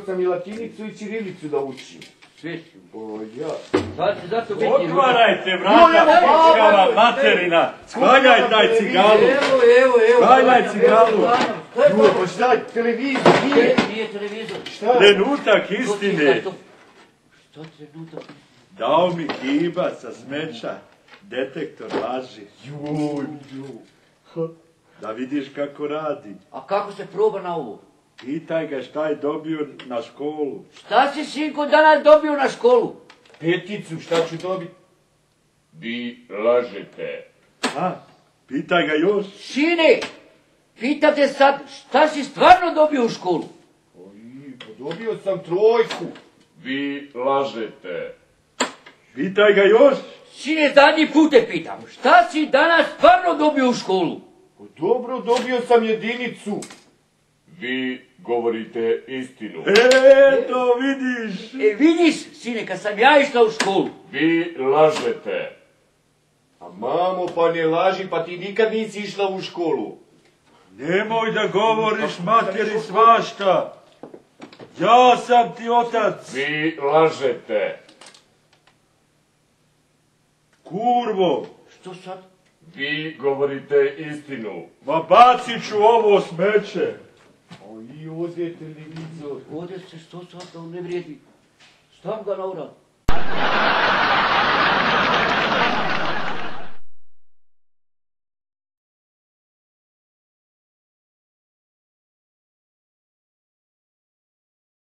sam i latinicu i ćirilicu da učim. Svijeću. O, ja. Sad će zato biti... Otvarajte vrata, pičkava materina! Sklanjaj taj cigalu! Evo. Sklanjaj cigalu! Joj, pa šta je televizor? Nije televizor. Šta? Trenutak istine! Što trenutak? Dao mi Kiba sa smeća detektor laži. Joj. Da vidiš kako radi. A kako se proba na ovo? Pitaj ga šta je dobio na školu. Šta si, sinko, danas dobio na školu? Peticu, šta ću dobiti? Vi lažete. A, pitaj ga još. Sine, pitate sad šta si stvarno dobio u školu? Oj, pa dobio sam 3. Vi lažete. Pitaj ga još. Sine, zadnji put te pitam, šta si danas stvarno dobio u školu? Pa dobro, dobio sam 1. Vi govorite istinu. Eto, vidiš. Vidiš, sine, kad sam ja išla u školu. Vi lažete. A mamo, pa ne laži, pa ti nikad nisi išla u školu. Nemoj da govoriš materi svašta. Ja sam ti otac. Vi lažete. Kurvo. Što sad? Vi govorite istinu. Ma bacit ću ovo smeće. Oj, ovdje je televizor. Ovdje se što sad ne vrijedi. Stav ga na urad.